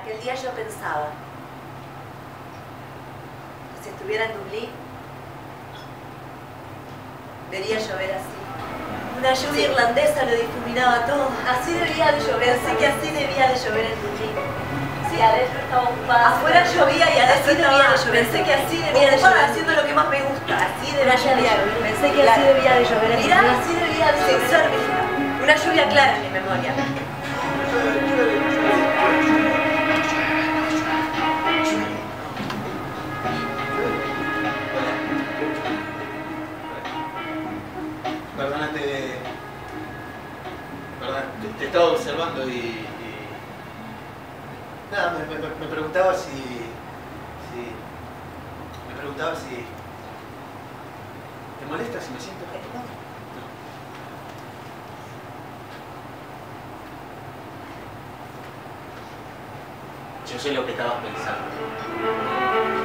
Aquel día yo pensaba que si estuviera en Dublín, vería llover así. Una lluvia irlandesa lo difuminaba todo. Así debía de llover, sé que así debía de llover en Dublín. Sí, adentro estaba ocupada. Afuera llovía y adentro debía de llover. Pensé que así debía de llover haciendo lo que más me gusta. Así debía de llover. Pensé que así debía de llover. Mirá, así debía de llover. Una lluvia clara en mi memoria. Perdónate, te estaba observando y nada, me preguntaba si ¿te molesta si me siento? No. Yo sé lo que estabas pensando.